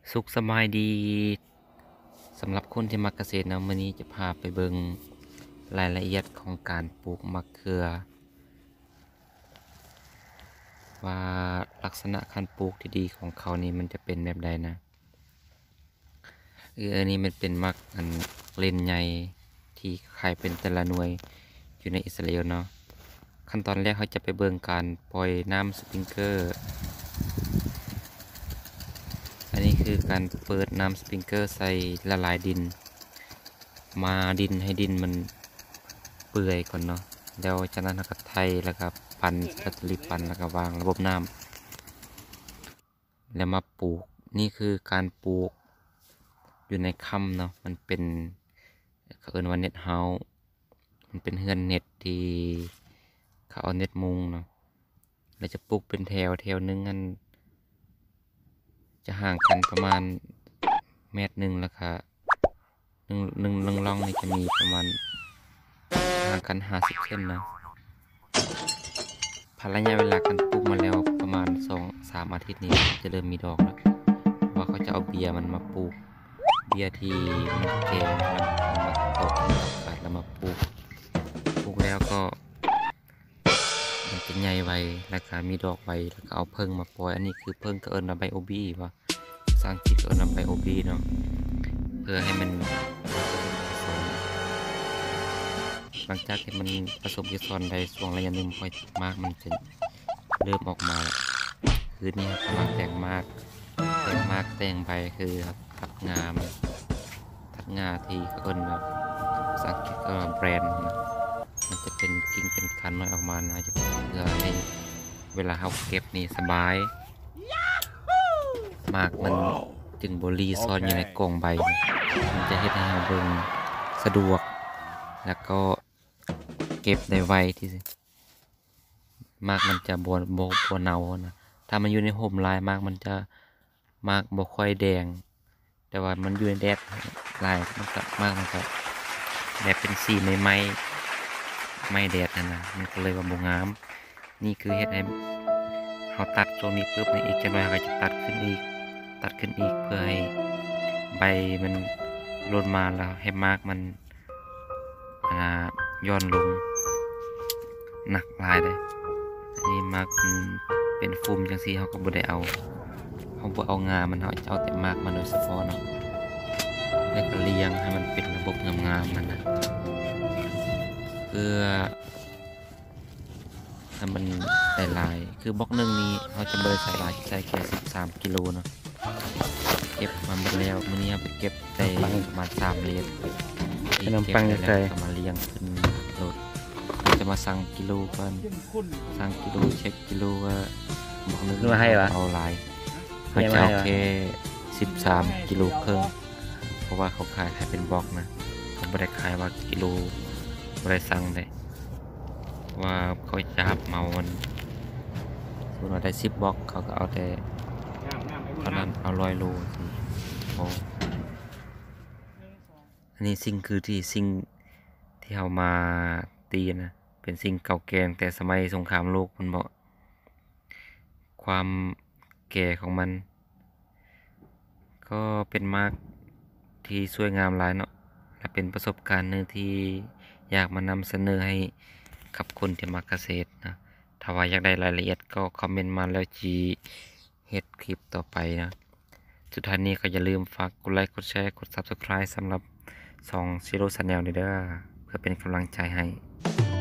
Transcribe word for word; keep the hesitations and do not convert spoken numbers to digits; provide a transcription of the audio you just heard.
สุขสบายดีสำหรับคนที่มักเกษตรนะวันนี้จะพาไปเบิงรายละเอียดของการปลูกมะเขือว่าลักษณะการปลูกที่ดีของเขานี่มันจะเป็นแบบใดนะเอออันนี้มันเป็นมักอันเลนใหญ่ที่ขายเป็นแต่ละหน่วยอยู่ในอิสราเอลเนาะขั้นตอนแรกเขาจะไปเบิงการปล่อยน้ำสปริงเกอร์อันนี้คือการเปิดน้ำสปริงเกอร์ใส่ละลายดินมาดินให้ดินมันเปื่อยก่อนเนาะแล้วจากนั้นเราก็ไถแล้วก็ปั่นกัตลิปั่นแล้วก็วางระบบน้ำแล้วมาปลูกนี่คือการปลูกอยู่ในค่ำเนาะมันเป็นเขาเอิ้นว่าเน็ตเฮาส์มันเป็นเฮือนเน็ตที่เขาเอาเน็ตมุงเนาะแล้วจะปลูกเป็นแถวแถวนึงกันจะห่างกันประมาณเมตรหนึ่งแล้วก็หนึ่งหนึ่งหนึ่งร่องนี่จะมีประมาณห่างกันห้าสิบเซนนะภายระยะเวลาการปลูกมาแล้วประมาณสองสามอาทิตย์นี้จะเริ่มมีดอกแล้วเพราะว่าเขาจะเอาเบียร์มันมาปลูกเบียร์ที่มันแก่แล้วเอามาตอกกัดแล้วมาปลูกปลูกแล้วก็มันจะใหญ่ไวแล้วก็มีดอกไวแล้วก็เอาเพิ่งมาปล่อยอันนี้คือเพิ่งก็เอิ้นว่าไบโอบีว่าภาษาอังกฤษก็เอิ้นว่าไบโอบีเนาะเพื่อให้มันหลังจากที่มันผสมเกสรได้ช่วงระยะหนึ่งพอมากมันจะเริ่มออกมาคือนี่กำลังแต่งมากแต่งมากแต่งใบคือทัดงามทัดงาที่เขาเอิ้นแบบภาษาอังกฤษก็แบรนด์นะมันจะเป็นกิ่งเป็นคันน้อยออกมานะจะเพื่อให้เวลาเขาเก็บนี่สบายมากมันจึงบรีซ่อนอยู่ในกล่องใบมันจะเฮ็ดให้เราเบิ่งสะดวกแล้วก็เก็บได้ไวที่สุดมากมันจะบวนโบบัวเนานะถ้ามันอยู่ในห่มลายมากมันจะมากบ่ค่อยแดงแต่ว่ามันอยู่ในแดดลายมันก็มากมันก็แบบเป็นสีไม้ไม้ไม้แดดนะนะมันก็เลยว่าบ่งามนี่คือเฮ็ดให้เขาตัดตรงนี้ปุ๊บในอีกจังหน่อยเขาจะตัดขึ้นอีกตัดขึ้นอีกเพื่อให้ใบมันหล่นมาแล้วให้มากมันอ่าย้อนลงหนักลายเลยอันนี้มากมันเป็นฟุ่มจังซี่เขาก็บ่ได้เอาเขาบ่เอางามันเขาจะเอาแต่มากมันโดยเฉพาะเนาะแล้วก็เรียงให้มันเป็นระบบงามๆมันนะเพื่อให้มันได้ลายคือบล็อกหนึ่งนี้เขาจะเบอร์ใส่ลายใส่แค่สิบสามกิโลเนาะเก็บมาหมดแล้วมื้อนี้เอาไปเก็บได้ประมาณสามเหรียญขนมปังจะใส่มาเรียงขึ้นรถจะมาสั่งกิโลก่อนสั่งกิโลเช็คกิโลว่าบอกนึกว่าให้วะเอาลายเขาจะเอาแค่สิบสามกิโลครึ่งเพราะว่าเขาขายให้เป็นบล็อกนะเขาไม่ได้ขายว่ากิโลไม่ได้สั่งเลยว่าเขาจะหับเมามันส่วนเราได้สิบบล็อกเขาก็เอาแต่ตอนนั้นเอาร้อยโลสิโอ้อันนี้สิ่งคือที่สิ่งที่เอามาตีนะเป็นสิ่งเก่าแก่แต่สมัยสงครามโลกมันบอกความแก่ของมันก็เป็นมากที่สวยงามหลายเนาะและเป็นประสบการณ์หนึ่งที่อยากมานำเสนอให้กับคนที่มักเกษตรนะถ้าว่าอยากได้รายละเอียดก็คอมเมนต์มาแล้วจีเฮ็ดคลิปต่อไปนะสุดท้ายนี้ก็อย่าลืมฝากกดไลค์กดแชร์กด ซับสไครบ์ สำหรับสอง Zero Channel นี่เด้อเพื่อเป็นกำลังใจให้